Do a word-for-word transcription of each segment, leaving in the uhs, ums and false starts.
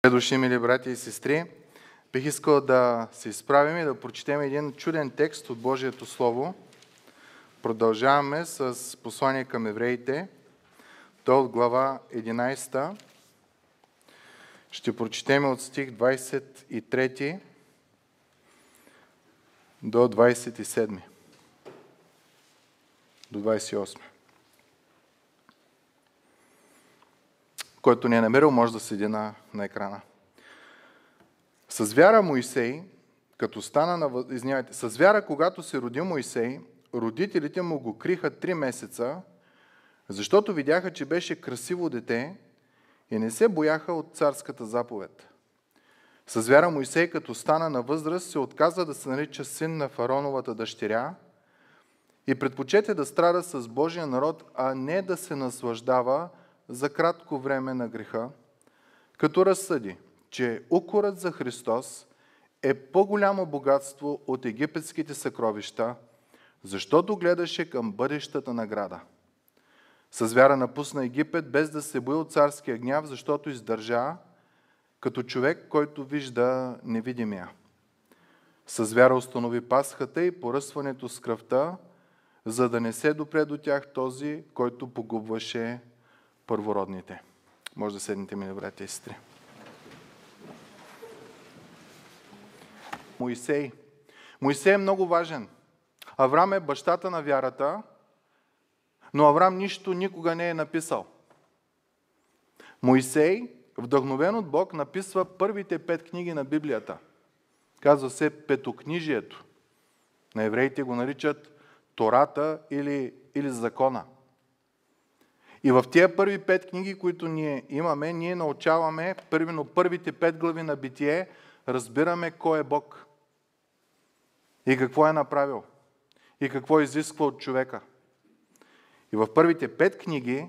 Добре дошли, мили брати и сестри. Бих искал да се изправим и да прочетем един чуден текст от Божието Слово. Продължаваме с послание към евреите. То от глава единайсета. Ще прочетем от стих двайсет и трети до двайсет и седми. До двайсет и осми. Който не е намерил, може да седи на, на екрана. С вяра Моисей, като стана на... Извинявайте, с вяра, когато се роди Моисей, родителите му го криха три месеца, защото видяха, че беше красиво дете и не се бояха от царската заповед. С вяра Моисей, като стана на възраст, се отказа да се нарича син на фараоновата дъщеря и предпочете да страда с Божия народ, а не да се наслаждава за кратко време на греха, като разсъди, че укорът за Христос е по-голямо богатство от египетските съкровища, защото гледаше към бъдещата награда. С вяра напусна Египет, без да се бои от царския гняв, защото издържа като човек, който вижда невидимия. С вяра установи Пасхата и поръсването с кръвта, за да не се допре до тях този, който погубваше първородните. Може да седнете, мили братя и сестри. Моисей. Моисей е много важен. Аврам е бащата на вярата, но Аврам нищо никога не е написал. Моисей, вдъхновен от Бог, написва първите пет книги на Библията. Казва се Петокнижието. На евреите го наричат Тората или, или Закона. И в тия първи пет книги, които ние имаме, ние научаваме, първино първите пет глави на Битие, разбираме кой е Бог. И какво е направил. И какво изисква от човека. И в първите пет книги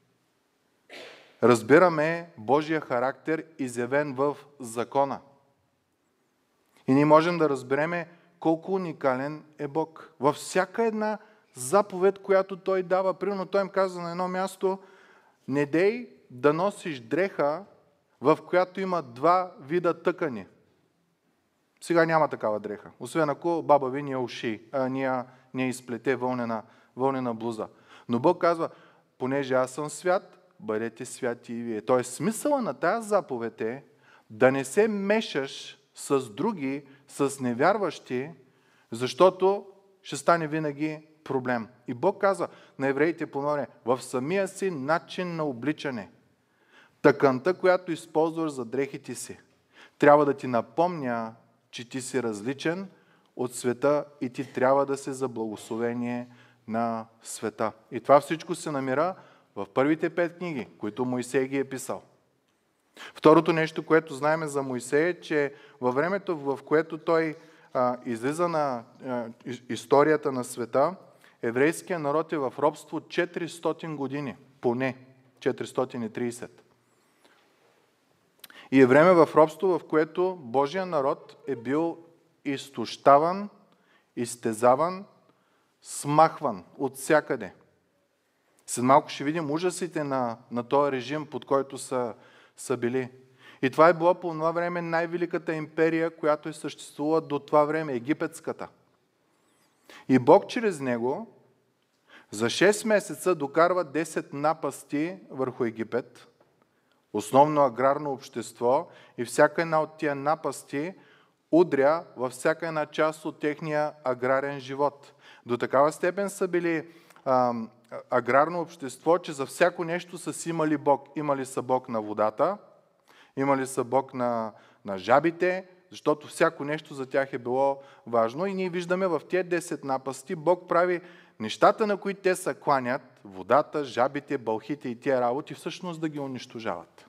разбираме Божия характер, изявен в закона. И ние можем да разбереме колко уникален е Бог. Във всяка една заповед, която Той дава. Примерно Той им казва на едно място: не дей да носиш дреха, в която има два вида тъкани. Сега няма такава дреха. Освен ако баба ви ни я уши, а ни я изплете вълнена, вълнена блуза. Но Бог казва: понеже аз съм свят, бъдете святи и вие. Тоест смисъла на тази заповед е да не се мешаш с други, с невярващи, защото ще стане винаги проблем. И Бог казва на евреите по море: в самия си начин на обличане, тъканта, която използваш за дрехите си, трябва да ти напомня, че ти си различен от света и ти трябва да си за благословение на света. И това всичко се намира в първите пет книги, които Моисей ги е писал. Второто нещо, което знаем за Моисей, е, че във времето, в което той а, излиза на а, историята на света, еврейският народ е в робство четиристотин години, поне четиристотин и трийсет. И е време в робство, в което Божия народ е бил изтощаван, изтезаван, смахван от всякъде. След малко ще видим ужасите на, на този режим, под който са, са били. И това е било по това време най-великата империя, която е съществувала до това време, египетската. И Бог чрез него за шест месеца докарва десет напасти върху Египет, основно аграрно общество, и всяка една от тия напасти удря във всяка една част от техния аграрен живот. До такава степен са били а, аграрно общество, че за всяко нещо са си имали Бог. Имали са Бог на водата, имали са Бог на, на жабите, защото всяко нещо за тях е било важно. И ние виждаме в тези десет напасти Бог прави нещата, на които те се кланят, водата, жабите, бълхите и тия работи, всъщност да ги унищожават.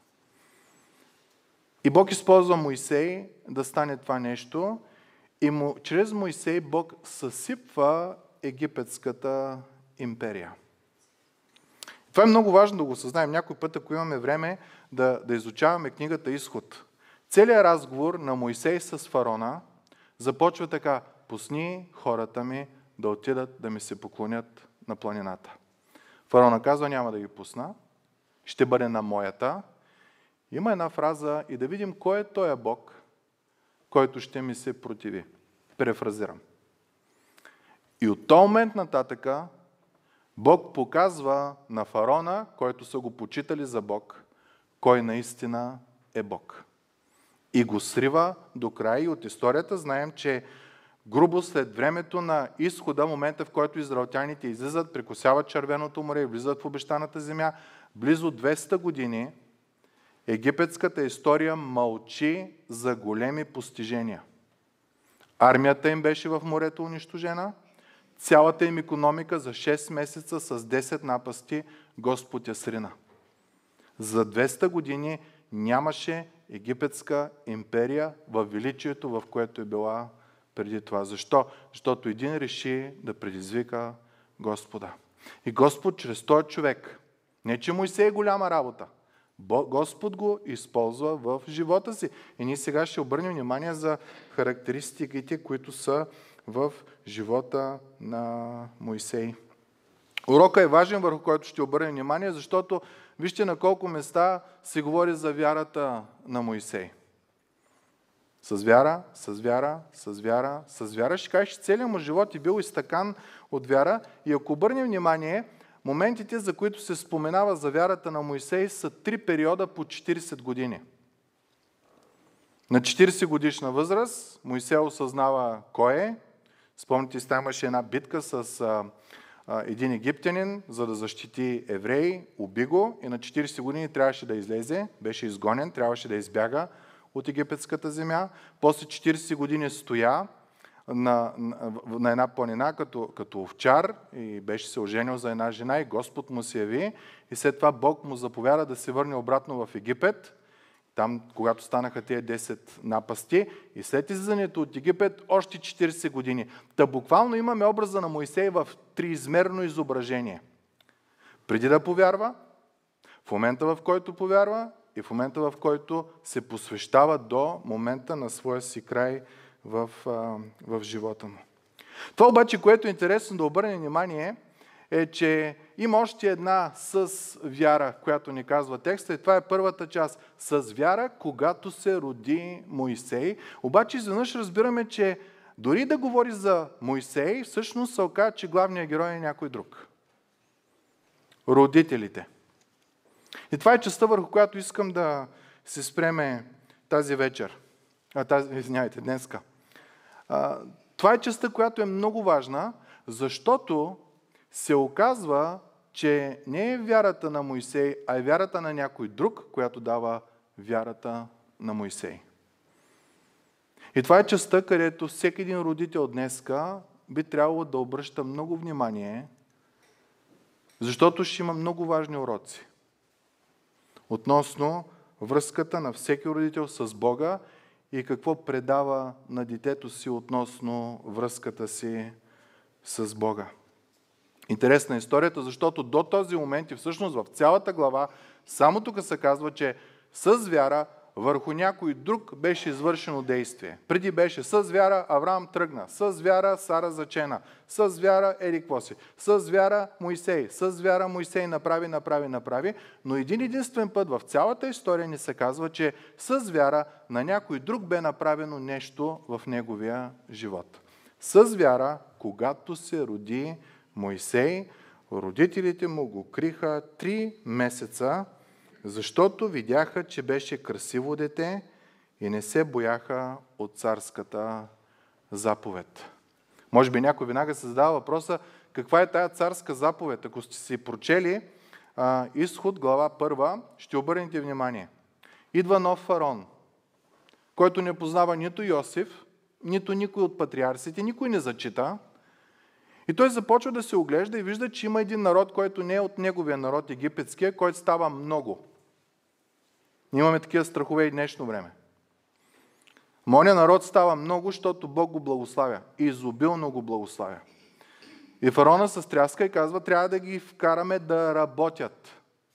И Бог използва Моисей да стане това нещо и му, чрез Моисей Бог съсипва египетската империя. Това е много важно да го съзнаем. Някой път, ако имаме време, да, да изучаваме книгата Изход. Целият разговор на Моисей с фараона започва така: пусни хората ми да отидат да ми се поклонят на планината. Фараона казва: няма да ги пусна, ще бъде на моята. Има една фраза и да видим кой е този Бог, който ще ми се противи. Префразирам. И от този момент нататъка Бог показва на фараона, който са го почитали за Бог, кой наистина е Бог. И го срива до край. И от историята знаем, че грубо след времето на изхода, момента в който израелтяните излизат, прекосяват Червеното море и влизат в обещаната земя, близо двеста години египетската история мълчи за големи постижения. Армията им беше в морето унищожена, цялата им икономика за шест месеца с десет напасти Господ я срина. За двеста години нямаше египетска империя във величието, в което е била преди това. Защо? Защото един реши да предизвика Господа. И Господ чрез този човек, не че Мойсей е голяма работа, Господ го използва в живота си. И ние сега ще обърнем внимание за характеристиките, които са в живота на Мойсей. Урокът е важен, върху който ще обърнем внимание, защото вижте на колко места се говори за вярата на Мойсей. С вяра, с вяра, с вяра, с вяра. Ще кажеш, че целият му живот е бил изтъкан от вяра. И ако обърнем внимание, моментите, за които се споменава за вярата на Мойсей, са три периода по четирийсет години. На четирийсет годишна възраст Мойсей осъзнава кой е. Спомните си, там имаше една битка с а, а, един египтянин, за да защити евреи, уби го и на четирийсет години трябваше да излезе, беше изгонен, трябваше да избяга от египетската земя. После четирийсет години стоя на, на, на една планина като, като овчар и беше се оженил за една жена и Господ му се яви и след това Бог му заповяда да се върне обратно в Египет. Там, когато станаха тези десет напасти и след излизането от Египет, още четирийсет години. Та буквално имаме образа на Мойсей в триизмерно изображение. Преди да повярва, в момента в който повярва и в момента в който се посвещава до момента на своя си край в, в живота му. Това обаче, което е интересно да обърнем внимание, е, че има още една с вяра, която ни казва текста, и това е първата част. С вяра, когато се роди Мойсей. Обаче изведнъж разбираме, че дори да говори за Мойсей, всъщност се оказа, че главният герой е някой друг. Родителите. И това е частта, върху която искам да се спреме тази вечер. А, тази, извиняйте, днеска. А, това е частта, която е много важна, защото се оказва, че не е вярата на Мойсей, а е вярата на някой друг, която дава вярата на Мойсей. И това е частта, където всеки един родител днеска би трябвало да обръща много внимание, защото ще има много важни уроци относно връзката на всеки родител с Бога и какво предава на детето си относно връзката си с Бога. Интересна е историята, защото до този момент и всъщност в цялата глава само тук се казва, че с вяра върху някой друг беше извършено действие. Преди беше с вяра Авраам тръгна, с вяра Сара зачена, с вяра еди какво си, с вяра Мойсей, с вяра Мойсей направи, направи, направи, но един единствен път в цялата история ни се казва, че с вяра на някой друг бе направено нещо в неговия живот. С вяра, когато се роди Мойсей, родителите му го криха три месеца, защото видяха, че беше красиво дете и не се бояха от царската заповед. Може би някой веднага се задава въпроса, каква е тая царска заповед? Ако сте си прочели а, Изход, глава първа, ще обърнете внимание. Идва нов фараон, който не познава нито Йосиф, нито никой от патриарсите, никой не зачита. И той започва да се оглежда и вижда, че има един народ, който не е от неговия народ, египетския, който става много. Имаме такива страхове и днешно време. Моя народ става много, защото Бог го благославя. И изобилно го благославя. И фараона се стряска и казва, трябва да ги вкараме да работят.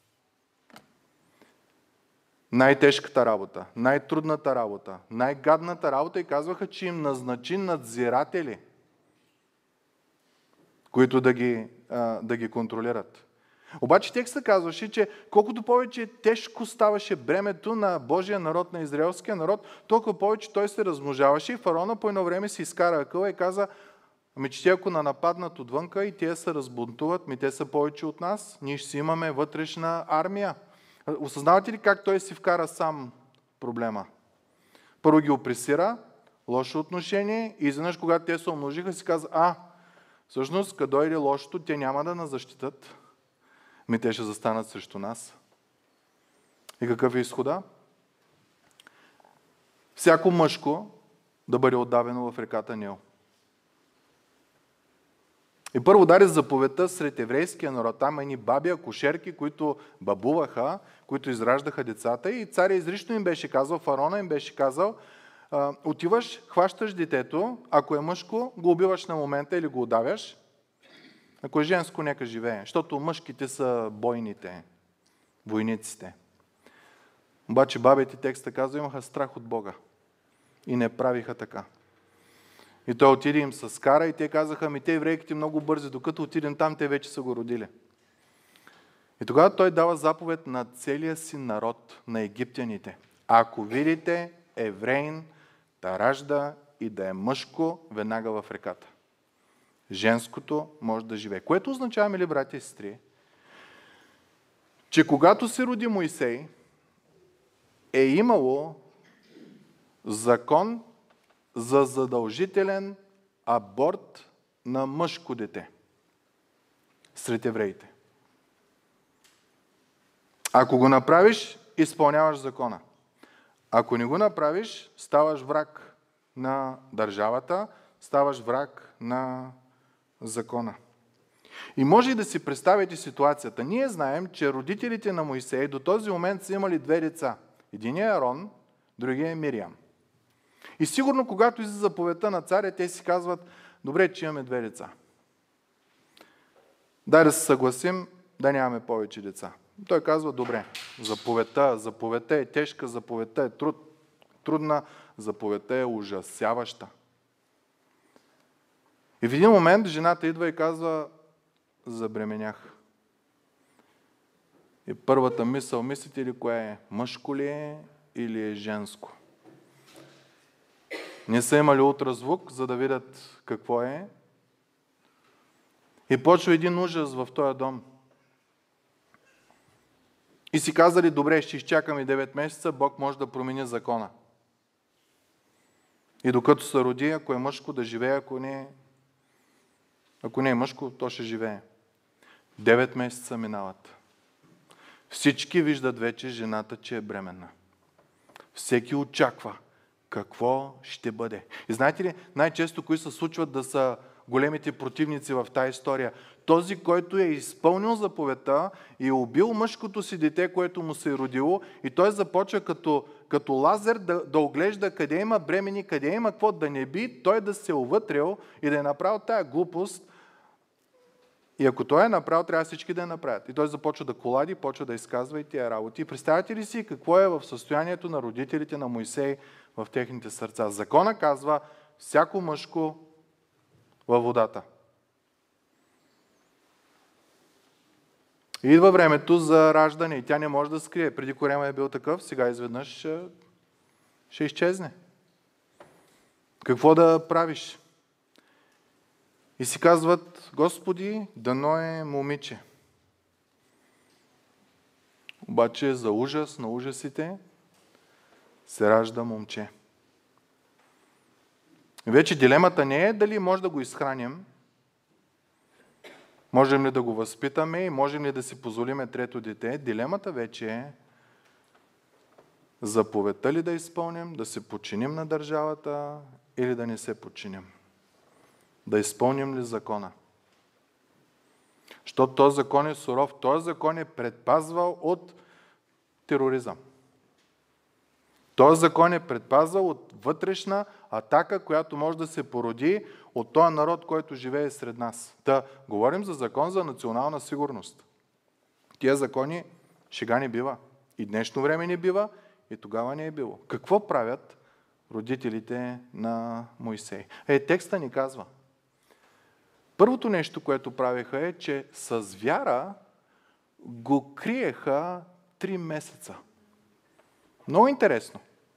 Най-тежката работа, най-трудната работа, най-гадната работа и казваха, че им назначи надзиратели, които да ги, а, да ги контролират. Обаче текстът казваше, че колкото повече тежко ставаше бремето на Божия народ, на израелския народ, толкова повече той се размножаваше и фараона по едно време си изкара акъла и каза: ами че те ако на нападнат отвънка и те се разбунтуват, ми те са повече от нас, ние ще си имаме вътрешна армия. Осъзнавате ли как той си вкара сам проблема? Първо ги опресира, лошо отношение и изведнъж, когато те се умножиха, си каза: а, всъщност, като дойде лошото, те няма да нас защитат, ми те ще застанат срещу нас. И какъв е изхода? Всяко мъжко да бъде отдавено в реката Нил. И първо даде заповедта сред еврейския народ. Там едни баби, акушерки, които бабуваха, които израждаха децата, и царя изрично им беше казал, фараона им беше казал: отиваш, хващаш детето, ако е мъжко, го убиваш на момента или го удавяш. Ако е женско, нека живее, защото мъжките са бойните, войниците. Обаче бабите, текста казва, имаха страх от Бога и не правиха така. И той отиде им с кара и те казаха: ами те еврейките много бързи, докато отидем там, те вече са го родили. И тогава той дава заповед на целия си народ, на египтяните: ако видите евреин да ражда и да е мъжко, веднага в реката. Женското може да живее. Което означава, мили братя и сестри, че когато се роди Моисей, е имало закон за задължителен аборт на мъжко дете сред евреите. Ако го направиш, изпълняваш закона. Ако не го направиш, ставаш враг на държавата, ставаш враг на закона. И може и да си представите ситуацията. Ние знаем, че родителите на Моисей до този момент са имали две деца. Единият е Арон, другия е Мириам. И сигурно, когато излиза заповедта на царя, те си казват: добре, че имаме две деца. Дай да се съгласим да нямаме повече деца. Той казва: добре, заповедта, заповедта е тежка, заповедта е труд, трудна, заповедта е ужасяваща. И в един момент жената идва и казва: забременях. И първата мисъл, мислите ли кое е? Мъжко ли е или е женско? Не са имали ултразвук, за да видят какво е. И почва един ужас в този дом. И си казали: добре, ще изчакаме девет месеца, Бог може да промени закона. И докато се роди, ако е мъжко, да живее, ако не, ако не е мъжко, то ще живее. Девет месеца минават. Всички виждат вече жената, че е бременна. Всеки очаква какво ще бъде. И знаете ли, най-често кои се случват да са големите противници в тази история? Този, който е изпълнил заповедта и е убил мъжкото си дете, което му се е родило, и той започва като, като лазер да, да оглежда къде има бремени, къде има какво, да не би той да се увътрил и да е направил тая глупост. И ако той е направил, трябва всички да я направят. И той започва да колади, почва да изказва и тия работи. И представете ли си какво е в състоянието на родителите на Моисей в техните сърца? Закона казва: всяко мъжко във водата. И идва времето за раждане и тя не може да скрие. Преди корема е бил такъв, сега изведнъж ще, ще изчезне. Какво да правиш? И си казват: Господи, дано е момиче. Обаче за ужас на ужасите се ражда момче. Вече дилемата не е дали може да го изхраним, можем ли да го възпитаме и можем ли да си позволиме трето дете. Дилемата вече е заповедта ли да изпълним, да се подчиним на държавата или да не се подчиним. Да изпълним ли закона? Защото този закон е суров, този закон е предпазвал от тероризъм. Този закон е предпазвал от вътрешна атака, която може да се породи от този народ, който живее сред нас. Та, говорим за закон за национална сигурност. Тия закони шега не бива. И днешно време не бива, и тогава не е било. Какво правят родителите на Моисей? Е, текста ни казва. Първото нещо, което правиха, е, че с вяра го криеха три месеца. Много интересно.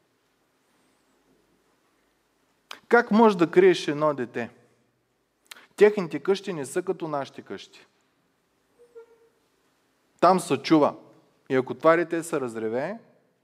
Как можеш да криеш едно дете? Техните къщи не са като нашите къщи. Там се чува. И ако това дете се разреве,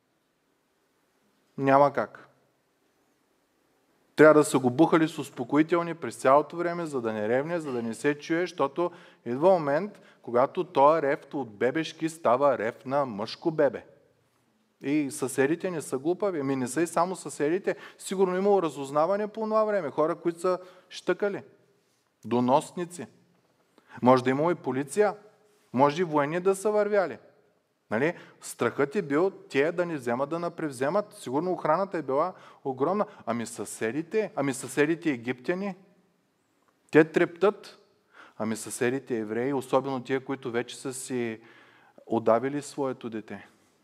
няма как. Трябва да са го бухали с успокоителни през цялото време, за да не ревне, за да не се чуе, защото идва момент, когато този рев от бебешки става рев на мъжко бебе. И съседите не са глупави. Ами не са и само съседите. Сигурно имало разузнаване по това време. Хора, които са щъкали. Доносници. Може да имало и полиция. Може и военни да са вървяли. Нали? Страхът е бил тия да не вземат да напревземат. Сигурно охраната е била огромна. Ами съседите, ами съседите египтяни, те трептат. Ами съседите евреи, особено тия, които вече са си удавили своето дете.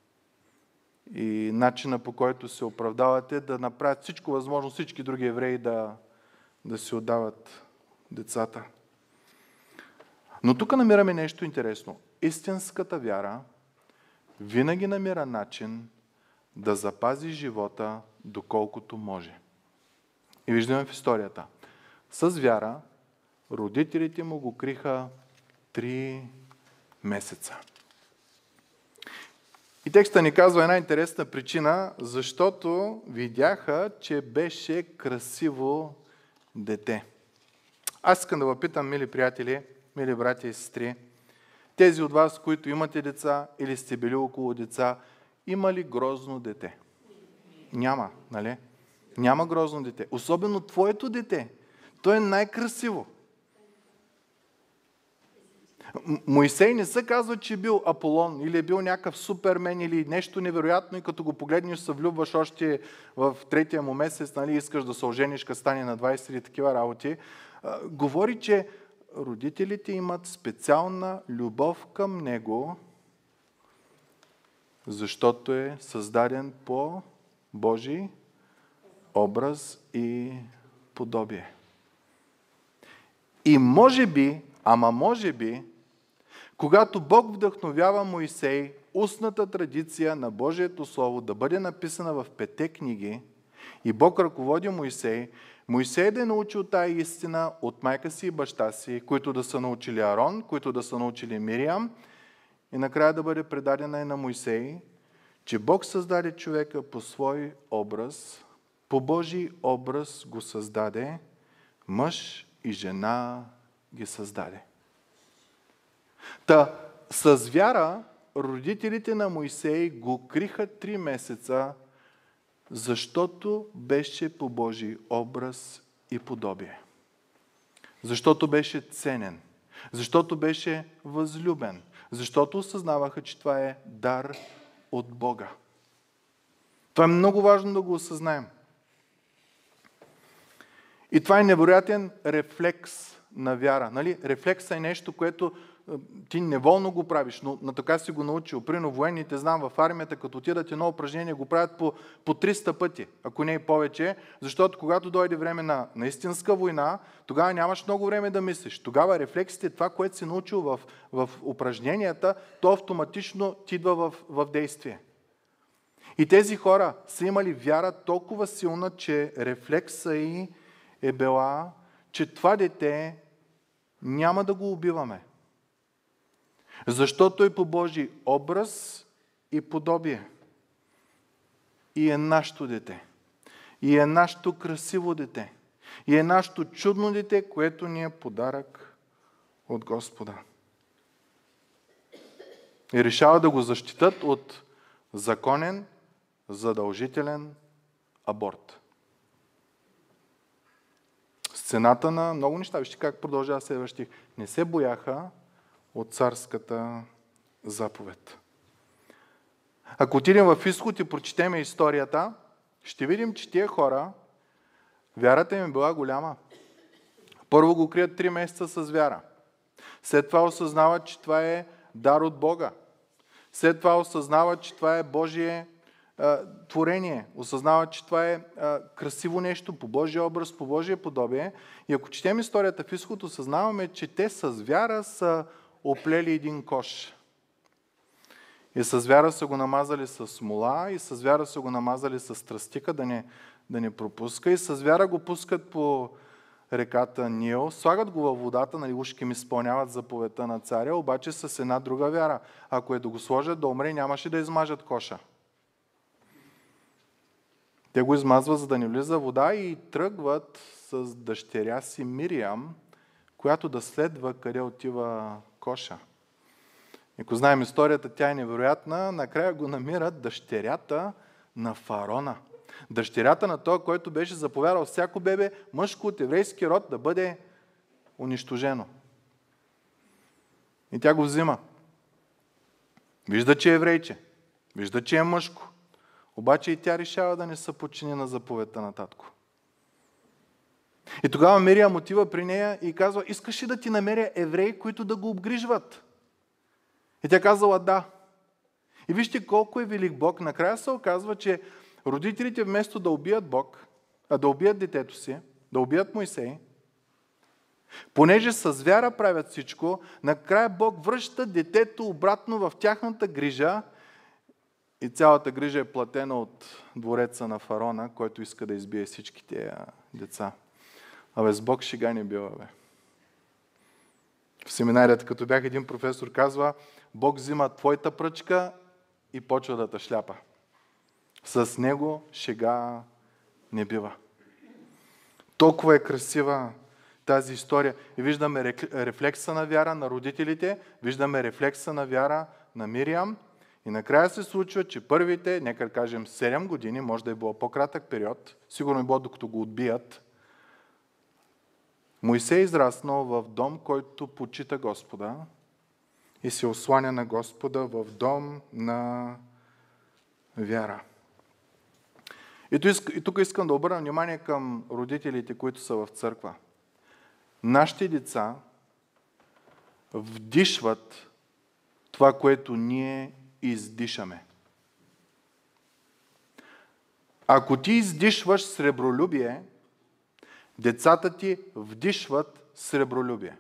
И начина, по който се оправдавате, да направят всичко възможно, всички други евреи да, да си отдават децата. Но тук намираме нещо интересно. Истинската вяра винаги намира начин да запази живота доколкото може. И виждаме в историята. С вяра родителите му го криха три месеца. И текста ни казва една интересна причина, защото видяха, че беше красиво дете. Аз искам да ви питам, мили приятели, мили братя и сестри, тези от вас, които имате деца или сте били около деца, има ли грозно дете? Няма, нали? Няма грозно дете. Особено твоето дете. То е най-красиво. Моисей не се казва, че е бил Аполон или е бил някакъв супермен или нещо невероятно и като го погледнеш се влюбваш още в третия му месец, нали, искаш да се ожениш, като стане на двайсет или такива работи. А, говори, че родителите имат специална любов към него, защото е създаден по Божий образ и подобие. И може би, ама може би, когато Бог вдъхновява Моисей, устната традиция на Божието Слово да бъде написана в петте книги и Бог ръководи Моисей, Моисей да е научил тая истина от майка си и баща си, които да са научили Арон, които да са научили Мириам и накрая да бъде предадена и на Моисей, че Бог създаде човека по свой образ, по Божий образ го създаде, мъж и жена ги създаде. Та, с вяра родителите на Моисей го криха три месеца, защото беше по Божий образ и подобие. Защото беше ценен. Защото беше възлюбен. Защото осъзнаваха, че това е дар от Бога. Това е много важно да го осъзнаем. И това е невероятен рефлекс на вяра. Нали? Рефлекс е нещо, което ти неволно го правиш, но на така си го научил. Прино военните, знам, в армията, като отидат едно упражнение, го правят по, по триста пъти, ако не и повече, защото когато дойде време на, на истинска война, тогава нямаш много време да мислиш. Тогава рефлексите, това, което си научил в, в упражненията, то автоматично ти идва в, в действие. И тези хора са имали вяра толкова силна, че рефлекса ѝ е била, че това дете няма да го убиваме. Защото е по Божий образ и подобие. И е нашето дете. И е нашето красиво дете. И е нашето чудно дете, което ни е подарък от Господа. И решава да го защитат от законен, задължителен аборт. Сцената на много неща. Вижте как продължава следващия. Не се бояха от царската заповед. Ако отидем в Изход и прочетем историята, ще видим, че тия хора, вярата им е била голяма. Първо го крият три месеца с вяра. След това осъзнават, че това е дар от Бога. След това осъзнават, че това е Божие а, творение. Осъзнават, че това е а, красиво нещо по Божия образ, по Божие подобие. И ако четем историята в Изход, осъзнаваме, че те с вяра са оплели един кош. И с вяра са го намазали с смола, и с вяра са го намазали с тръстика, да не, да не пропуска, и с вяра го пускат по реката Нил, слагат го във водата, нали, ушки ми изпълняват заповедта на царя, обаче с една друга вяра. Ако е да го сложат да умре, нямаше да измажат коша. Те го измазват, за да не влиза вода, и тръгват с дъщеря си Мириам, която да следва къде отива коша. Ако знаем историята, тя е невероятна. Накрая го намират дъщерята на фараона. Дъщерята на този, който беше заповядал всяко бебе, мъжко от еврейски род, да бъде унищожено. И тя го взима. Вижда, че е еврейче. Вижда, че е мъжко. Обаче и тя решава да не се подчини на заповедта на татко. И тогава Мириам отива при нея и казва: искаш ли да ти намеря евреи, които да го обгрижват? И тя казала да. И вижте колко е велик Бог. Накрая се оказва, че родителите вместо да убият Бог, а да убият детето си, да убият Мойсей, понеже с вяра правят всичко, накрая Бог връща детето обратно в тяхната грижа и цялата грижа е платена от двореца на фараона, който иска да избие всички тези деца. Абе, с Бог шега не била, бе. В семинарията, като бях, един професор казва: Бог взима твоята пръчка и почва да те шляпа. С него шега не бива. Толкова е красива тази история. И виждаме рефлекса на вяра на родителите, виждаме рефлекса на вяра на Мириам. И накрая се случва, че първите, нека кажем седем години, може да е било по-кратък период, сигурно е било докато го отбият, Мойсей е израснал в дом, който почита Господа и се осланя на Господа в дом на вяра. И тук искам да обърна внимание към родителите, които са в църква. Нашите деца вдишват това, което ние издишаме. Ако ти издишваш сребролюбие, децата ти вдишват сребролюбие.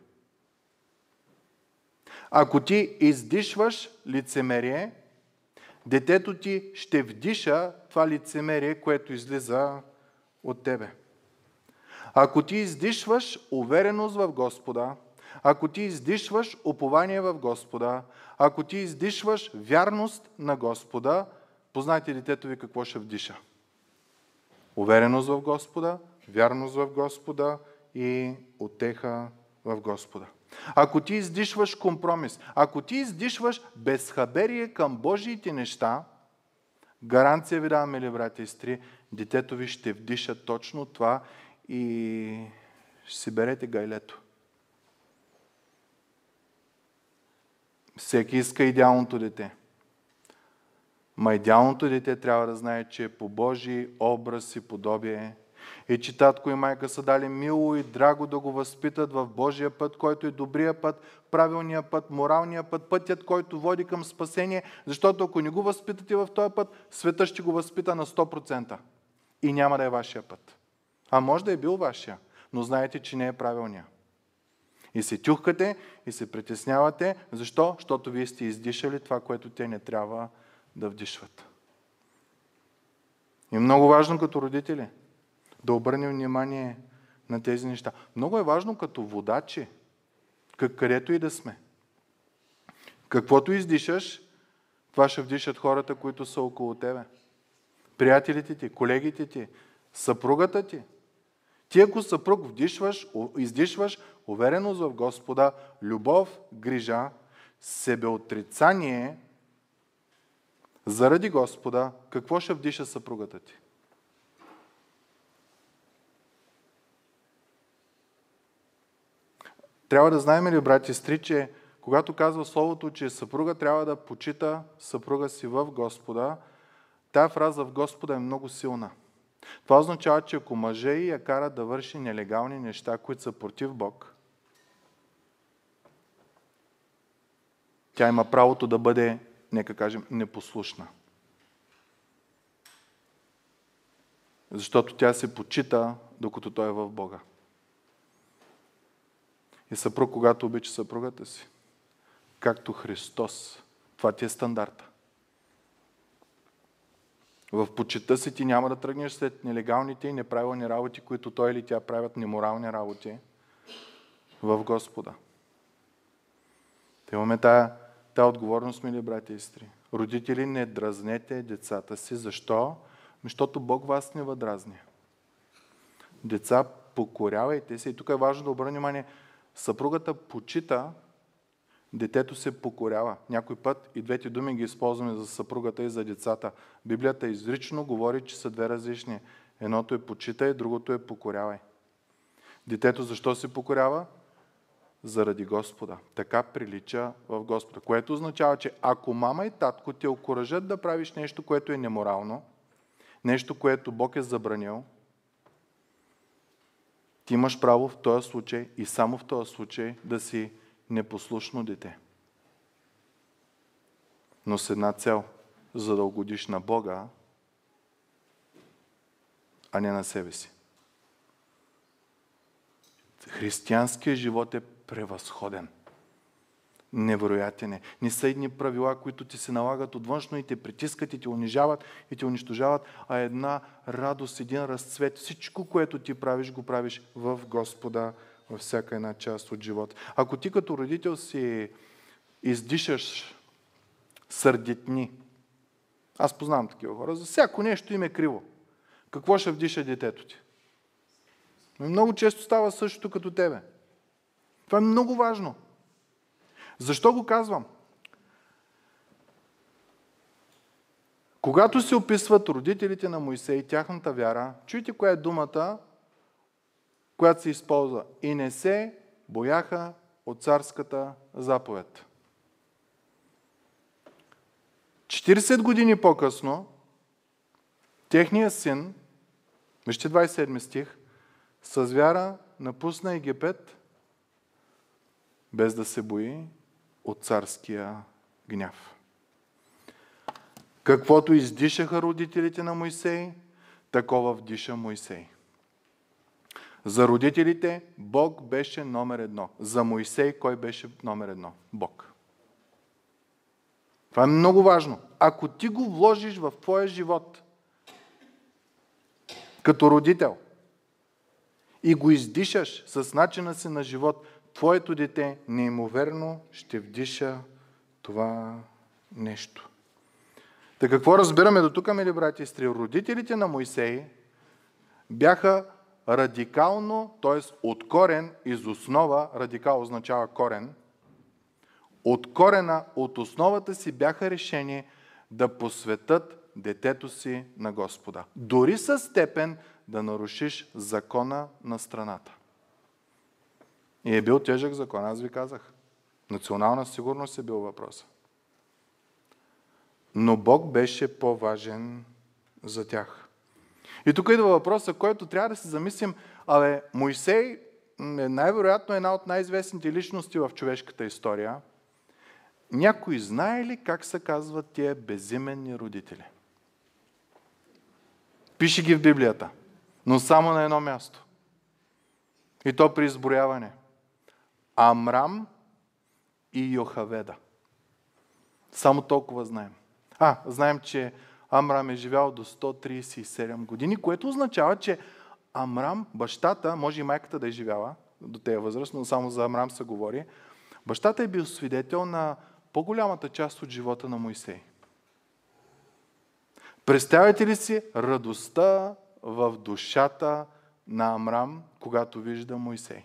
Ако ти издишваш лицемерие, детето ти ще вдиша това лицемерие, което излиза от тебе. Ако ти издишваш увереност в Господа, ако ти издишваш упование в Господа, ако ти издишваш вярност на Господа, познайте детето ви какво ще вдиша. Увереност в Господа, вярност в Господа и утеха в Господа. Ако ти издишваш компромис, ако ти издишваш безхаберие към Божиите неща, гаранция ви давам, мили брати и сестри, детето ви ще вдиша точно това и ще си берете гайлето. Всеки иска идеалното дете. Ма идеалното дете трябва да знае, че е по Божий образ и подобие и че татко и майка са дали мило и драго да го възпитат в Божия път, който е добрия път, правилния път, моралния път, пътят, който води към спасение, защото ако не го възпитате в този път, света ще го възпита на сто процента и няма да е вашия път. А може да е бил вашия, но знаете, че не е правилния. И се тюхкате, и се притеснявате. Защо? Защото вие сте издишали това, което те не трябва да вдишват. И много важно като родители да обърнем внимание на тези неща. Много е важно като водачи, където и да сме. Каквото издишаш, това ще вдишат хората, които са около тебе. Приятелите ти, колегите ти, съпругата ти. Ти ако съпруг вдишваш, издишваш увереност в Господа, любов, грижа, себеотрицание заради Господа, какво ще вдиша съпругата ти? Трябва да знаем ли, брати и сестри, че когато казва Словото, че съпруга трябва да почита съпруга си в Господа, тая фраза в Господа е много силна. Това означава, че ако мъже и я кара да върши нелегални неща, които са против Бог, тя има правото да бъде, нека кажем, непослушна. Защото тя се почита, докато той е в Бога. И съпруг, когато обича съпругата си, както Христос, това ти е стандарта. В почитта си ти няма да тръгнеш след нелегалните и неправилни работи, които той или тя правят, неморални работи в Господа. Те имаме тая, тая отговорност, мили брати и сестри. Родители, не дразнете децата си. Защо? Защото Бог вас не въдразни. Деца, покорявайте се. И тук е важно да обърнем внимание. Съпругата почита, детето се покорява. Някой път и двете думи ги използваме за съпругата и за децата. Библията изрично говори, че са две различни. Едното е почитай, другото е покорявай. Детето защо се покорява? Заради Господа. Така прилича в Господа. Което означава, че ако мама и татко те окуражат да правиш нещо, което е неморално, нещо, което Бог е забранил, ти имаш право в този случай и само в този случай да си непослушно дете. Но с една цел, за да угодиш на Бога, а не на себе си. Християнският живот е превъзходен. Невероятен е. Не са едни правила, които ти се налагат от външно и те притискат и те унижават и те унищожават, а една радост, един разцвет. Всичко, което ти правиш, го правиш в Господа във всяка една част от живота. Ако ти като родител си издишаш сърдитни, аз познавам такива хора, за всяко нещо им е криво. Какво ще вдиша детето ти? Много често става същото като тебе. Това е много важно. Защо го казвам? Когато се описват родителите на Моисей и тяхната вяра, чуйте коя е думата, която се използва. И не се бояха от царската заповед. четиридесет години по-късно, техният син, вижте двадесет и седми стих, с вяра напусна Египет, без да се бои от царския гняв. Каквото издишаха родителите на Моисей, такова вдиша Моисей. За родителите Бог беше номер едно. За Моисей кой беше номер едно? Бог. Това е много важно. Ако ти го вложиш в твоя живот като родител и го издишаш с начина си на живот, твоето дете неимоверно ще вдиша това нещо. Та какво разбираме до тук, мили брати и сестри? Родителите на Моисей бяха радикално, т.е. от корен, из основа, радикал означава корен, от корена, от основата си бяха решени да посветят детето си на Господа. Дори със степен да нарушиш закона на страната. И е бил тежък закон, аз ви казах. Национална сигурност е бил въпрос. Но Бог беше по-важен за тях. И тук идва въпроса, който трябва да се замислим. Абе, Моисей е най-вероятно една от най-известните личности в човешката история. Някой знае ли как се казват тия безименни родители? Пише ги в Библията, но само на едно място. И то при изброяване. Амрам и Йохаведа. Само толкова знаем. А, знаем, че Амрам е живял до сто тридесет и седем години, което означава, че Амрам, бащата, може и майката да е живяла до тези възраст, но само за Амрам се говори, бащата е бил свидетел на по-голямата част от живота на Моисей. Представете ли си радостта в душата на Амрам, когато вижда Моисей?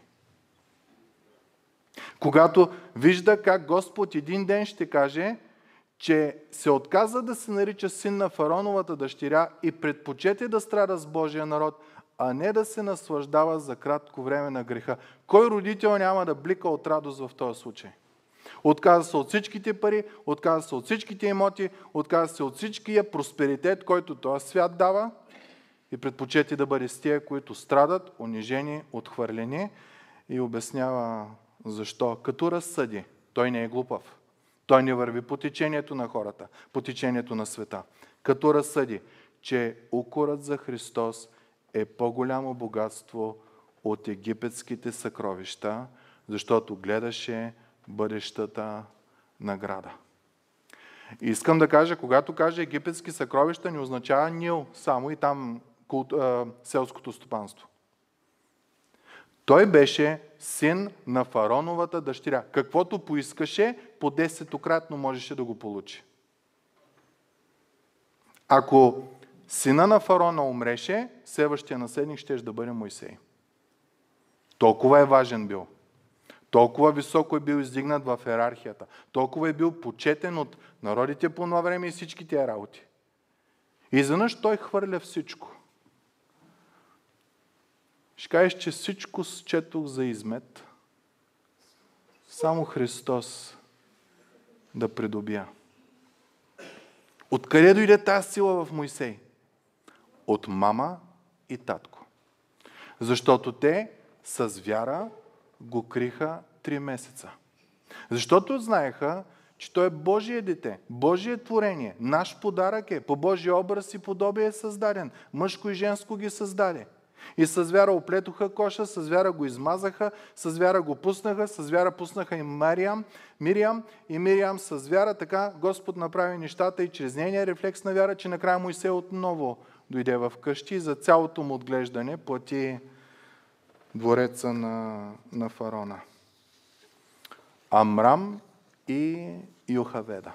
Когато вижда как Господ един ден ще каже, че се отказа да се нарича син на фараоновата дъщеря и предпочете да страда с Божия народ, а не да се наслаждава за кратко време на греха. Кой родител няма да блика от радост в този случай? Отказа се от всичките пари, отказа се от всичките имоти, отказа се от всичкия просперитет, който този свят дава и предпочете да бъде с тия, които страдат, унижени, отхвърлени, и обяснява защо. Като разсъди, той не е глупав. Той не върви по течението на хората, по течението на света. Като разсъди, че укорът за Христос е по-голямо богатство от египетските съкровища, защото гледаше бъдещата награда. И искам да кажа, когато каже египетски съкровища, не означава Нил само и там култ, а, селското стопанство. Той беше син на фараоновата дъщеря. Каквото поискаше, по десетократно можеше да го получи. Ако сина на фараона умреше, следващия наследник щеше да бъде Мойсей. Толкова е важен бил. Толкова високо е бил издигнат в йерархията. Толкова е бил почетен от народите по това време и всички тия работи. И изведнъж той хвърля всичко. Ще кажеш, че всичко счетох за измет. Само Христос да придобия. Откъде дойде тази сила в Мойсей? От мама и татко. Защото те с вяра го криха три месеца. Защото знаеха, че той е Божие дете, Божие творение, наш подарък е, по Божия образ и подобие е създаден. Мъжко и женско ги създаде. И с вяра оплетоха коша, с вяра го измазаха, с вяра го пуснаха, с вяра пуснаха и Мариям, Мириам и Мириам с вяра. Така Господ направи нещата и чрез нейния рефлекс на вяра, че накрая Мойсей отново дойде в къщи и за цялото му отглеждане плати двореца на, на фараона. Амрам и Йохаведа.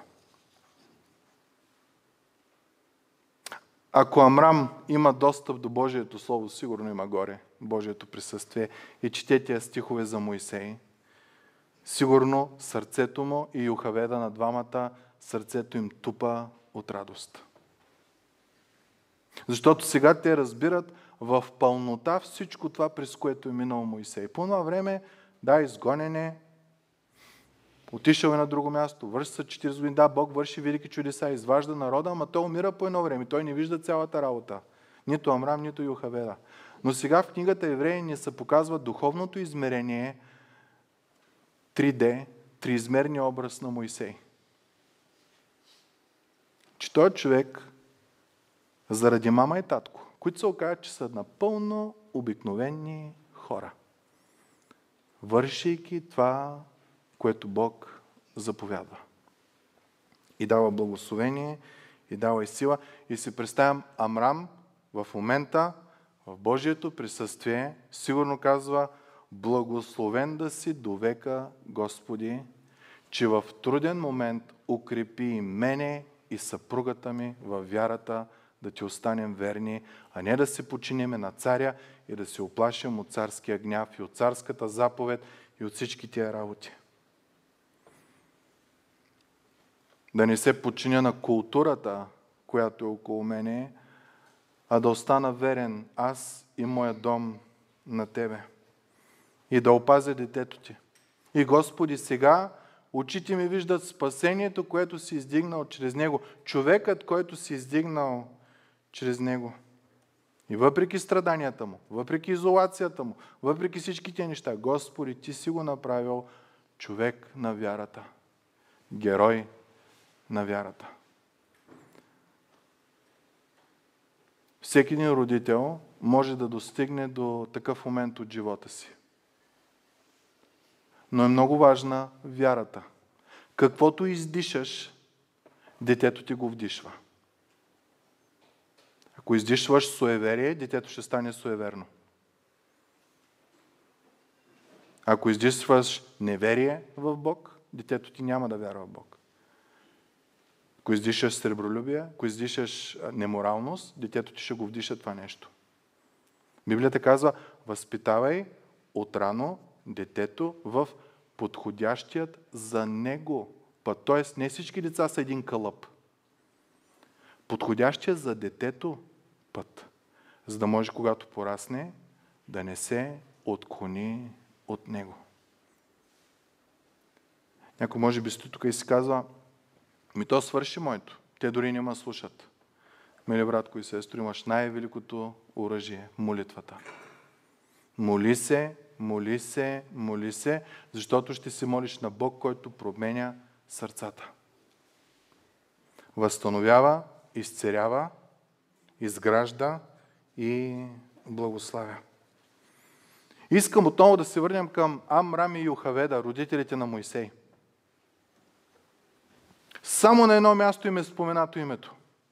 Ако Амрам има достъп до Божието Слово, сигурно има горе Божието присъствие и чете тия стихове за Мойсей, сигурно сърцето му и Йохаведа на двамата, сърцето им тупа от радост. Защото сега те разбират в пълнота всичко това, през което е минал Мойсей. По това време, да, изгонене, отишъл е на друго място, върши се четирийсет години, да, Бог върши велики чудеса, изважда народа, ама той умира по едно време, той не вижда цялата работа. Нито Амрам, нито Йохаведа. Но сега в книгата Евреи ни се показва духовното измерение, три Д, триизмерния образ на Мойсей. Че той човек, заради мама и татко, които се оказват, че са напълно обикновени хора, вършейки това, което Бог заповядва. И дава благословение, и дава и сила. И си представям Амрам в момента, в Божието присъствие, сигурно казва: благословен да си до века, Господи, че в труден момент укрепи и мене и съпругата ми във вярата, да ти останем верни, а не да се подчиниме на царя и да се оплашим от царския гняв и от царската заповед и от всички тия работи. Да не се подчиня на културата, която е около мене, а да остана верен аз и моя дом на Тебе. И да опазя детето Ти. И Господи, сега очите ми виждат спасението, което си издигнал чрез него. Човекът, който си издигнал чрез него. И въпреки страданията му, въпреки изолацията му, въпреки всички тези неща, Господи, Ти си го направил човек на вярата. Герой на вярата. Всеки един родител може да достигне до такъв момент от живота си. Но е много важна вярата. Каквото издишаш, детето ти го вдишва. Ако издишваш суеверие, детето ще стане суеверно. Ако издишваш неверие в Бог, детето ти няма да вярва в Бог. Ако издишаш сребролюбие, ако издишаш неморалност, детето ти ще го вдиша това нещо. Библията казва: възпитавай отрано детето в подходящият за него път. Тоест, не всички деца са един кълъп. Подходящият за детето път. За да може, когато порасне, да не се отклони от него. Някой може би стои тук и си казва: ми то свърши моето. Те дори не ме слушат. Мили братко и сестро, имаш най-великото оръжие – молитвата. Моли се, моли се, моли се, защото ще се молиш на Бог, който променя сърцата. Възстановява, изцерява, изгражда и благославя. Искам отново да се върнем към Амрам и Йохаведа, родителите на Мойсей. Само на едно място им е споменато името.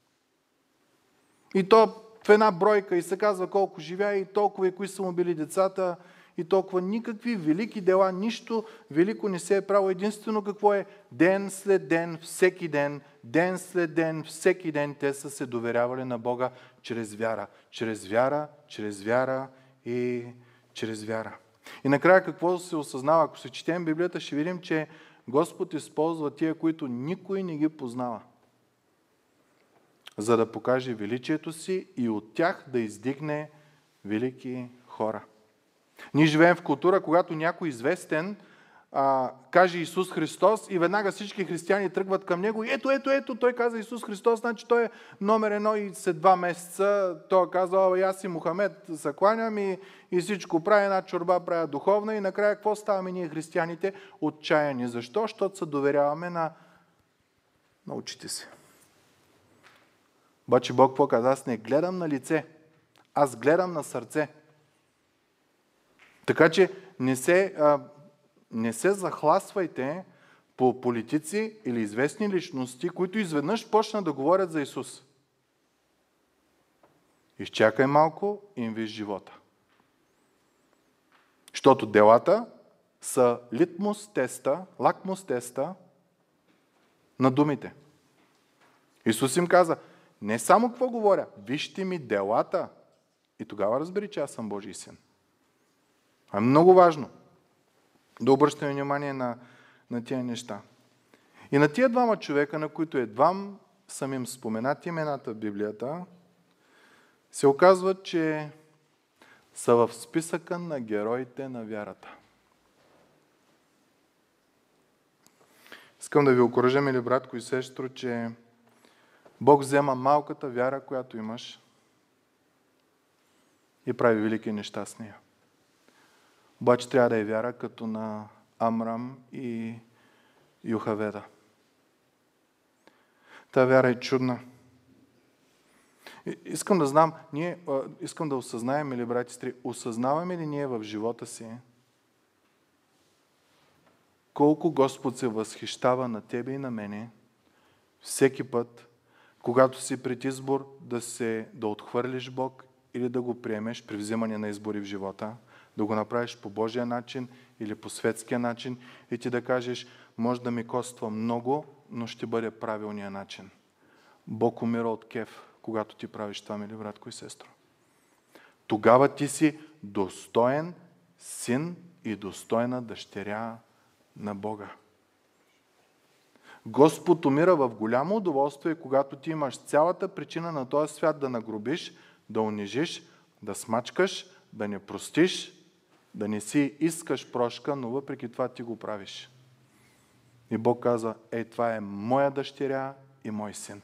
И то в една бройка и се казва колко живя и толкова и кои са му били децата и толкова никакви велики дела, нищо велико не се е правило. Единствено какво е ден след ден, всеки ден, ден след ден, всеки ден те са се доверявали на Бога чрез вяра. Чрез вяра, чрез вяра и чрез вяра. И накрая какво се осъзнава? Ако се четем Библията, ще видим, че Господ използва тия, които никой не ги познава, за да покаже величието си и от тях да издигне велики хора. Ние живеем в култура, когато някой известен а, каже Исус Христос и веднага всички християни тръгват към него и ето, ето, ето, той каза Исус Христос, значи той е номер едно и след два месеца той казва, о, аз си Мухамед, закланям и, и всичко прави, една чорба правя духовна и накрая какво ставаме ние християните? Отчаяни. Защо? Защото се доверяваме на, на очите си. Обаче Бог какво каза? Аз не гледам на лице, аз гледам на сърце. Така че не се, а, не се захласвайте по политици или известни личности, които изведнъж почнат да говорят за Исус. Изчакай малко и им виж живота. Защото делата са литмус теста, лакмус теста на думите. Исус им каза, не само какво говоря, вижте ми делата и тогава разбери, че аз съм Божий син. А е много важно да обръщаме внимание на, на тия неща. И на тия двама човека, на които едва съм им споменати имената в Библията, се оказва, че са в списъка на героите на вярата. Искам да ви окуража, мили братко и сестро, че Бог взема малката вяра, която имаш и прави велики неща с нея. Обаче трябва да е вяра като на Амрам и Йохаведа. Та вяра е чудна. Искам да знам, ние, искам да осъзнаем, или брати и сестри, осъзнаваме ли ние в живота си колко Господ се възхищава на тебе и на мене всеки път, когато си пред избор да, се, да отхвърлиш Бог или да го приемеш при взимане на избори в живота, да го направиш по Божия начин или по светския начин и ти да кажеш, може да ми коства много, но ще бъде правилния начин. Бог умира от кеф, когато ти правиш това, мили братко и сестро. Тогава ти си достоен син и достойна дъщеря на Бога. Господ умира в голямо удоволствие, когато ти имаш цялата причина на този свят да нагробиш, да унижиш, да смачкаш, да не простиш, да не си искаш прошка, но въпреки това ти го правиш. И Бог каза, ей, това е моя дъщеря и мой син.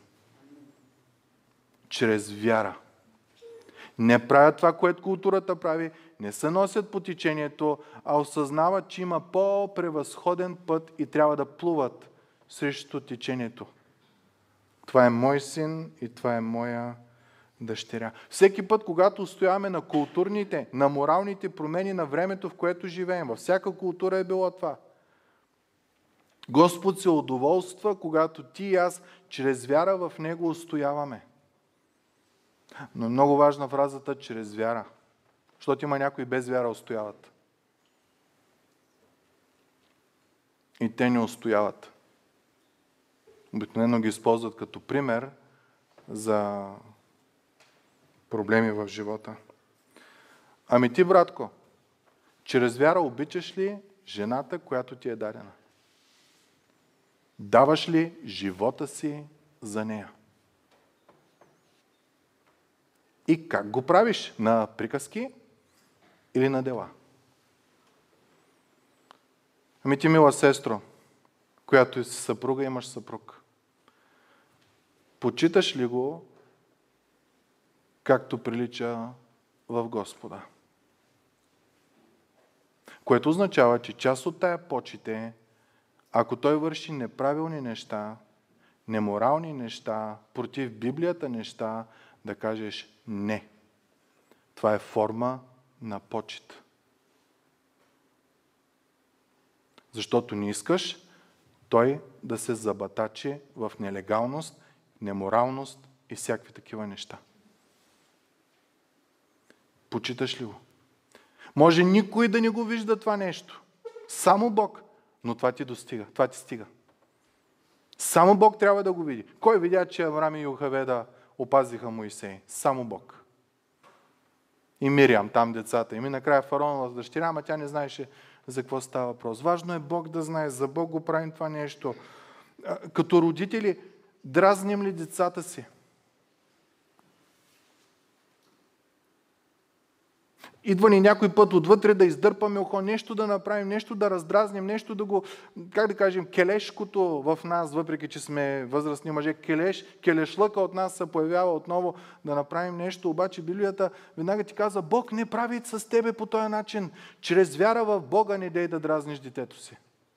Чрез вяра. Не правят това, което културата прави, не се носят по течението, а осъзнават, че има по-превъзходен път и трябва да плуват срещу течението. Това е мой син и това е моя дъщеря. Всеки път, когато устояваме на културните, на моралните промени на времето, в което живеем, във всяка култура е било това. Господ се удоволства, когато ти и аз чрез вяра в Него устояваме. Но е много важна фразата чрез вяра, защото има някои без вяра устояват. И те не устояват. Обикновено ги използват като пример за проблеми в живота. Ами ти, братко, чрез вяра обичаш ли жената, която ти е дадена? Даваш ли живота си за нея? И как го правиш? На приказки или на дела? Ами ти, мила сестро, която си съпруга, имаш съпруг. Почиташ ли го както прилича в Господа? Което означава, че част от тая почит е, ако той върши неправилни неща, неморални неща, против Библията неща, да кажеш не. Това е форма на почит. Защото не искаш той да се забатачи в нелегалност, неморалност и всякакви такива неща. Почиташ ли го? Може никой да не го вижда това нещо. Само Бог. Но това ти достига. Това ти стига. Само Бог трябва да го види. Кой видя, че Авраам и Йохаведа опазиха Моисей? Само Бог. И Мириам, там децата. И ми накрая фараонова дъщеря, ама тя не знаеше за какво става въпрос. Важно е Бог да знае. За Бог го правим това нещо. Като родители, дразним ли децата си? Идва ни някой път отвътре да издърпаме ухо, нещо да направим, нещо да раздразним, нещо да го, как да кажем, келешкото в нас, въпреки че сме възрастни мъже, келеш, келешлъка от нас се появява отново да направим нещо. Обаче Библията веднага ти казва, Бог не прави с тебе по този начин. Чрез вяра в Бога не дей да дразниш детето си.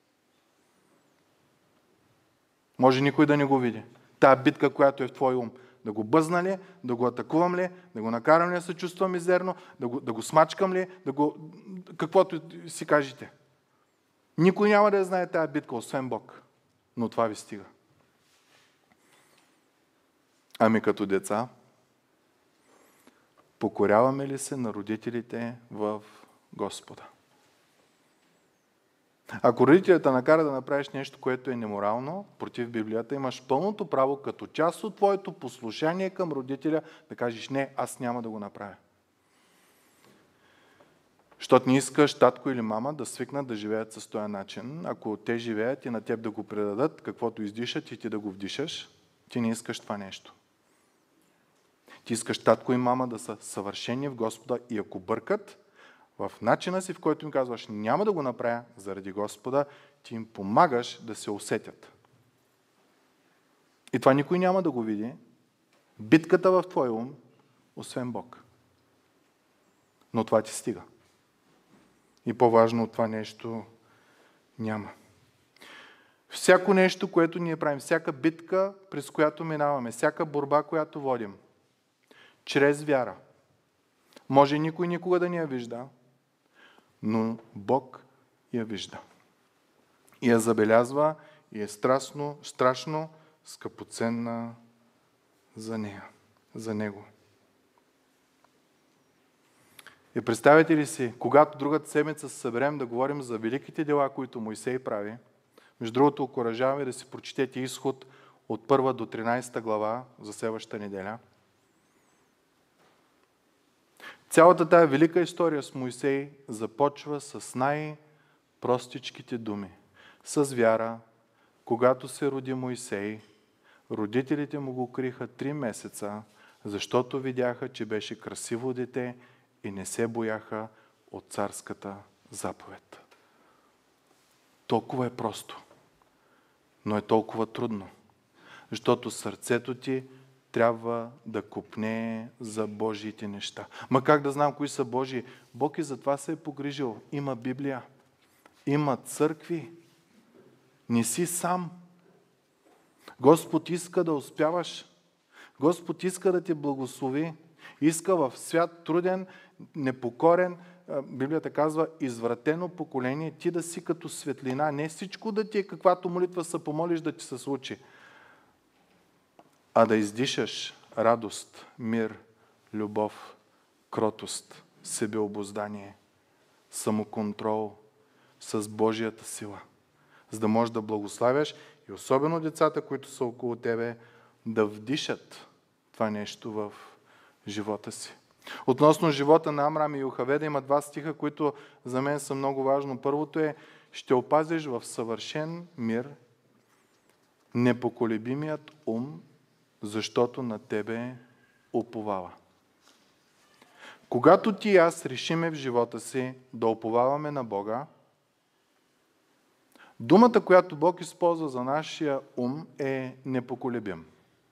Може никой да не го види. Тая битка, която е в твой ум. Да го бъзна ли, да го атакувам ли, да го накарам ли да се чувства мизерно, да го, да го смачкам ли, да го... каквото си кажете. Никой няма да знае тая битка, освен Бог. Но това ви стига. Ами като деца, покоряваме ли се на родителите в Господа? Ако родителята накара да направиш нещо, което е неморално, против Библията, имаш пълното право, като част от твоето послушание към родителя, да кажеш, не, аз няма да го направя. Щото не искаш татко или мама да свикнат да живеят с този начин. Ако те живеят и на теб да го предадат, каквото издишат и ти да го вдишаш, ти не искаш това нещо. Ти искаш татко и мама да са съвършени в Господа и ако бъркат, в начина си, в който им казваш, няма да го направя заради Господа, ти им помагаш да се усетят. И това никой няма да го види. Битката в твой ум, освен Бог. Но това ти стига. И по-важно от това нещо няма. Всяко нещо, което ние правим, всяка битка, през която минаваме, всяка борба, която водим, чрез вяра, може никой никога да ни я вижда, но Бог я вижда. И я забелязва и е страшно, страшно скъпоценна за нея, за Него. И представете ли си, когато другата седмица се съберем да говорим за великите дела, които Моисей прави, между другото, окуражавам ви да си прочетете Изход от първа до тринадесета глава за следващата неделя. Цялата тая велика история с Моисей започва с най-простичките думи. С вяра, когато се роди Моисей, родителите му го криха три месеца, защото видяха, че беше красиво дете и не се бояха от царската заповед. Толкова е просто, но е толкова трудно, защото сърцето ти трябва да копне за Божиите неща. Ма как да знам кои са Божии? Бог и за това се е погрижил. Има Библия, има църкви. Не си сам. Господ иска да успяваш. Господ иска да те благослови. Иска в свят труден, непокорен, Библията казва, извратено поколение, ти да си като светлина. Не всичко да ти е каквато молитва се помолиш да ти се случи, а да издишаш радост, мир, любов, кротост, себеобуздание, самоконтрол с Божията сила, за да можеш да благославяш и особено децата, които са около тебе, да вдишат това нещо в живота си. Относно живота на Амрам и Йохаведа има два стиха, които за мен са много важни. Първото е, ще опазиш в съвършен мир непоколебимият ум, защото на тебе уповава. Когато ти и аз решиме в живота си да уповаваме на Бога, думата, която Бог използва за нашия ум е непоколебим.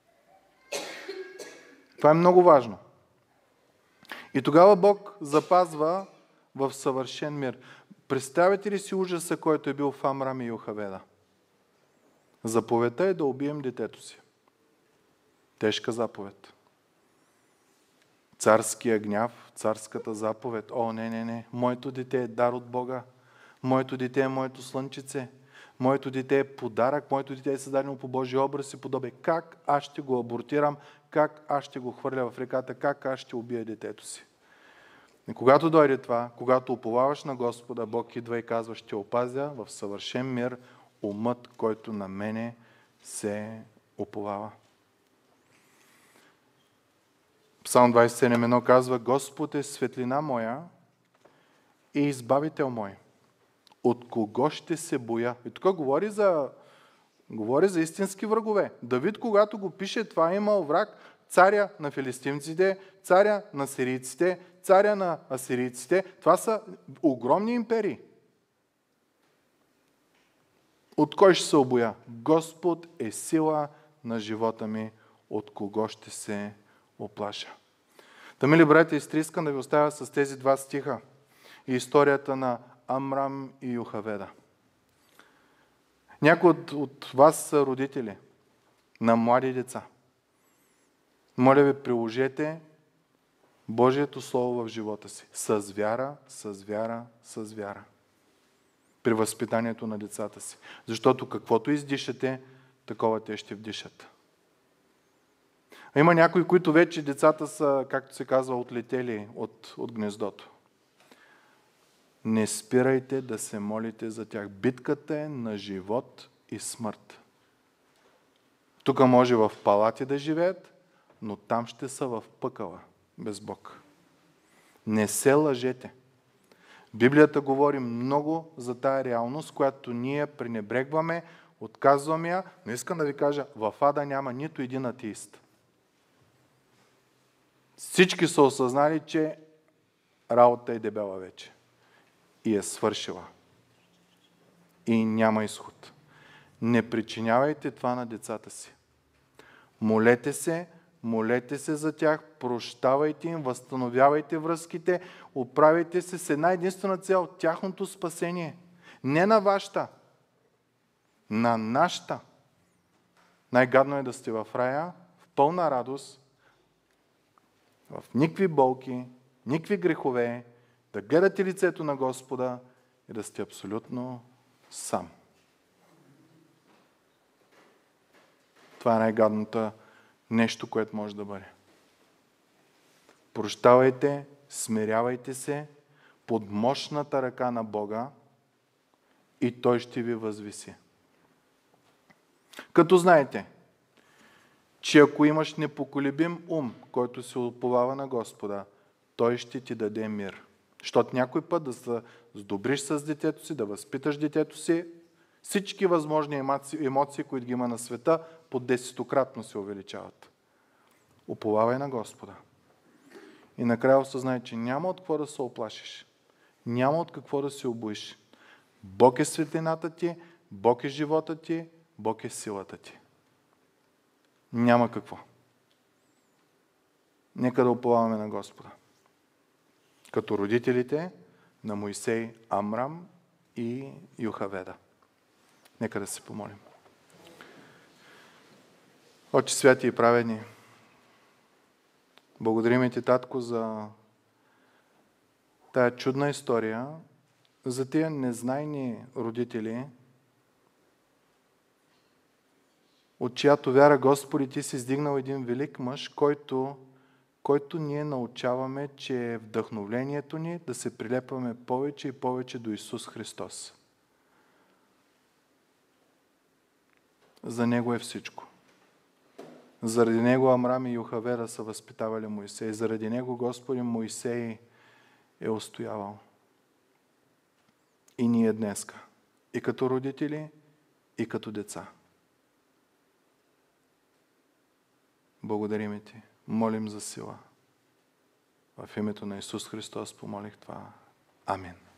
Това е много важно. И тогава Бог запазва в съвършен мир. Представете ли си ужаса, който е бил в Амрам и Йохаведа? Заповедта е да убием детето си. Тежка заповед. Царския гняв, царската заповед. О, не, не, не. Моето дете е дар от Бога. Моето дете е моето слънчице. моето дете е подарък, моето дете е създадено по Божия образ и подобие. Как аз ще го абортирам, как аз ще го хвърля в реката, как аз ще убия детето си. И когато дойде това, когато уповаваш на Господа, Бог идва и казва, ще опазя в съвършен мир умът, който на мене се уповава. Псалм двадесет и седем едно казва, Господ е светлина моя и избавител мой. От кого ще се боя? И тук говори за, говори за истински врагове. Давид, когато го пише, това е имал враг, царя на филистимците, царя на сирийците, царя на асирийците. Това са огромни империи. От кой ще се обоя? Господ е сила на живота ми, от кого ще се оплаша. Та, мили братя и сестри, искам да ви оставя с тези два стиха и историята на Амрам и Йохаведа. Някои от, от вас са родители на млади деца. Моля ви, приложете Божието Слово в живота си. С вяра, с вяра, с вяра. При възпитанието на децата си. Защото каквото издишате, такова те ще вдишат. А има някои, които вече децата са, както се казва, отлетели от, от гнездото. Не спирайте да се молите за тях. Битката е на живот и смърт. Тук може в палати да живеят, но там ще са в пъкъла, без Бог. Не се лъжете. Библията говори много за тая реалност, която ние пренебрегваме, отказваме я, но искам да ви кажа, в ада няма нито един атеист. Всички са осъзнали, че работа е дебела вече. И е свършила. И няма изход. Не причинявайте това на децата си. Молете се, молете се за тях, прощавайте им, възстановявайте връзките, оправяйте се с една единствена цел – тяхното спасение. Не на вашата, на нашата. Най-гадно е да сте в рая, в пълна радост, в никакви болки, никакви грехове, да гледате лицето на Господа и да сте абсолютно сам. Това е най-гадното нещо, което може да бъде. Прощавайте, смирявайте се под мощната ръка на Бога и Той ще ви възвиси. Като знаете, че ако имаш непоколебим ум, който се уповава на Господа, Той ще ти даде мир. Защото някой път да се сдобриш с детето си, да възпиташ детето си, всички възможни емоции, емоции, които ги има на света, по десетократно се увеличават. Уповавай на Господа. И накрая осъзнай, че няма от какво да се оплашиш. Няма от какво да се обоиш. Бог е светлината ти, Бог е живота ти, Бог е силата ти. Няма какво. Нека да уповаваме на Господа. Като родителите на Моисей, Амрам и Йохаведа. Нека да се помолим. Отче святи и праведни, благодарим ти, Татко, за тая чудна история, за тия незнайни родители, от чиято вяра, Господи, ти си издигнал един велик мъж, който, който ние научаваме, че е вдъхновлението ни да се прилепваме повече и повече до Исус Христос. За Него е всичко. Заради Него Амрам и Йохаведа са възпитавали Моисей. Заради Него, Господи, Моисей е устоявал. И ние днеска. И като родители, и като деца. Благодарим ти. Молим за сила. В името на Исус Христос помолих това. Амин.